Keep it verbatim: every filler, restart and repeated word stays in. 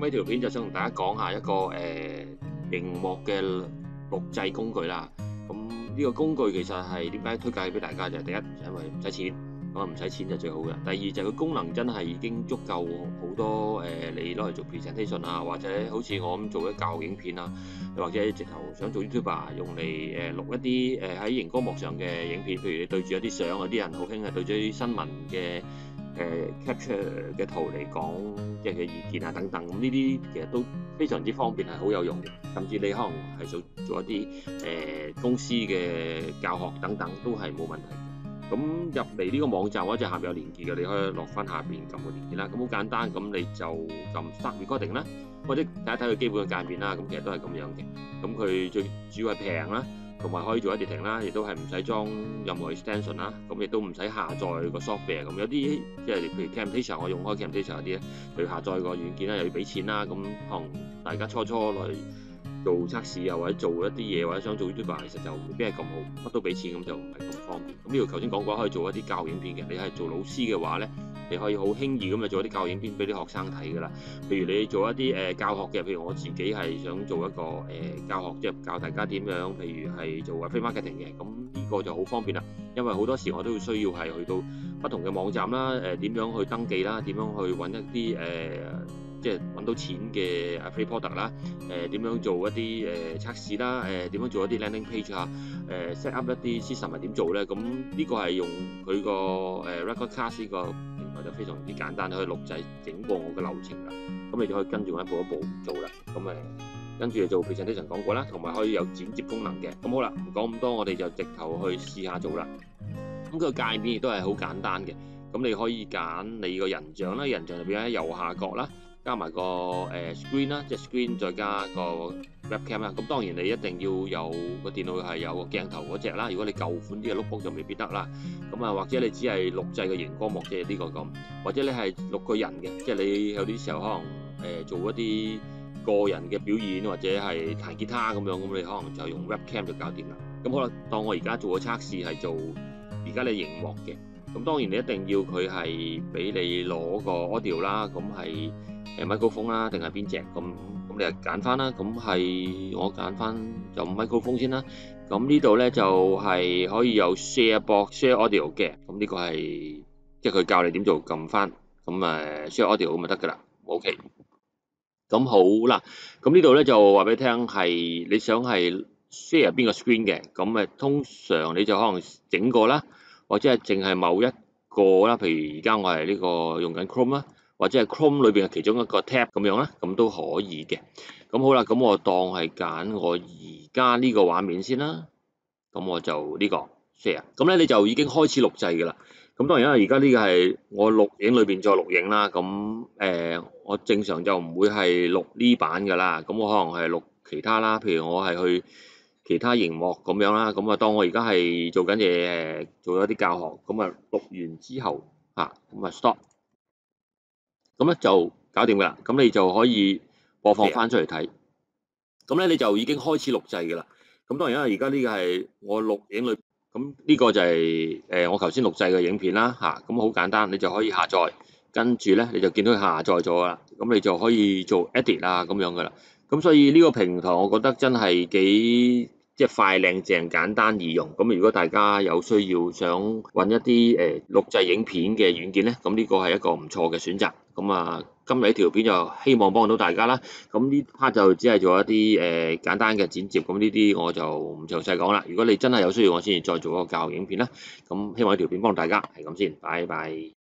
呢條片就想同大家講下一個誒熒幕嘅錄製工具啦。咁呢個工具其實係點解推介俾大家就係第一，就因為唔使錢，咁啊唔使錢就最好嘅。第二就係佢功能真係已經足夠好多誒、呃，你攞嚟做 presentation 啊，或者好似我咁做一教學影片啊，又或者直頭想做 YouTuber 用嚟誒錄一啲誒喺熒光幕上嘅影片，譬如你對住一啲相，有啲人好興係對住啲新聞嘅。誒、呃、capture 嘅圖嚟講，即係嘅意見啊等等，咁呢啲其實都非常之方便，係好有用嘅。甚至你可能係做做一啲誒、呃、公司嘅教學等等，都係冇問題嘅。咁入嚟呢個網站或者下邊有連結嘅，你可以落翻下邊撳個連結啦。咁好簡單，咁你就撳 Start Recording 啦，或者睇一睇佢基本嘅界面啦。咁其實都係咁樣嘅。咁佢最主要係平啦。同埋可以做 editing 啦，亦都係唔使裝任何 extension 啦，咁亦都唔使下載個 software。咁有啲即係譬如 Camtasia，我用開 Camtasia 嗰啲咧，佢下載個軟件咧又要俾錢啦。咁可能大家初初來做測試又或者做一啲嘢，或者想做 YouTuber，其實就未必係咁好，乜都俾錢咁就唔係咁方便。咁呢度頭先講過可以做一啲教影片嘅，你係做老師嘅話咧，你可以好輕易咁就做一啲教影片俾啲學生睇㗎啦。譬如你做一啲誒、呃、教學嘅，譬如我自己係想做一個誒、呃、教學，即係教大家點樣，譬如係做 affiliate marketing 嘅，咁呢個就好方便啦。因為好多時我都需要係去到不同嘅網站啦，誒、呃、點樣去登記啦，點樣去揾一啲誒、呃、即係揾到錢嘅 affiliate product 啦，誒、呃、點樣做一啲誒、呃、測試啦，誒、呃、點樣做一啲 landing page 啊，誒、呃、set up 一啲 system 係點做咧？咁呢個係用佢個誒 Recordcast 呢個平台就非常之簡單，可以錄製整個我嘅流程啦。咁你就可以跟住我一步一步做啦。咁誒跟住做 presentation 講過啦，同埋可以有剪接功能嘅。咁好啦，唔講咁多，我哋就直頭去試下做啦。咁個界面亦都係好簡單嘅。咁你可以揀你個人像啦，人像入邊喺右下角啦，加埋個誒 screen 啦，即係 screen 再加個 webcam 啦。咁當然你一定要有個電腦係有個鏡頭嗰隻啦。如果你舊款啲嘅 notebook 就未必得啦。咁啊，或者你只係錄製個熒光幕，即係呢個咁，或者你係錄個人嘅，即係你有啲時候可能誒、呃、做一啲個人嘅表演，或者係彈吉他咁樣，咁你可能就用 webcam 就搞掂啦。咁好啦，當我而家做個測試係做而家你熒幕嘅，咁當然你一定要佢係俾你攞個 audio 啦，咁係誒 microphone 啦，定係邊隻咁？咁你就揀翻啦。咁係我揀翻就 microphone 先啦。咁呢度咧就係、是、可以有 share box share audio 嘅。咁呢個係即係佢教你點做，撳翻咁誒 share audio 咁就得㗎啦。OK。咁好啦，咁呢度咧就話俾你聽係你想係 share 邊個 screen 嘅，咁誒通常你就可能整個啦，或者係淨係某一個啦，譬如而家我係呢個用緊 Chrome 啦，或者係 Chrome 裏邊嘅其中一個 tab 咁樣啦，咁都可以嘅。咁好啦，咁我當係揀我而家呢個畫面先啦，咁我就呢個 share，咁咧你就已經開始錄製㗎啦。咁當然啦，而家呢個係我錄影裏邊再錄影啦。咁誒、呃，我正常就唔會係錄呢版㗎啦。咁我可能係錄其他啦，譬如我係去其他熒幕咁樣啦。咁啊，當我而家係做緊嘢誒，做咗啲教學，咁啊錄完之後嚇，咁啊 stop，咁咧就搞掂㗎啦。咁你就可以播放翻出嚟睇。咁咧你就已經開始錄製㗎啦。咁當然啦，而家呢個係我錄影裏。咁呢個就係、是、誒、呃、我頭先錄製嘅影片啦嚇，咁、啊、好簡單，你就可以下載，跟住咧你就見到佢下載咗啦，咁你就可以做 edit 啊咁樣噶啦。咁所以呢個平台我覺得真係幾即係快靚正簡單易用。咁如果大家有需要想揾一啲誒、呃、錄製影片嘅軟件咧，咁呢個係一個唔錯嘅選擇。咁啊，今日呢條片就希望幫到大家啦。咁呢 part 就只係做一啲誒、呃、簡單嘅剪接，咁呢啲我就唔詳細講啦。如果你真係有需要，我先至再做一個教學影片啦。咁希望呢條片幫到大家，係咁先，拜拜。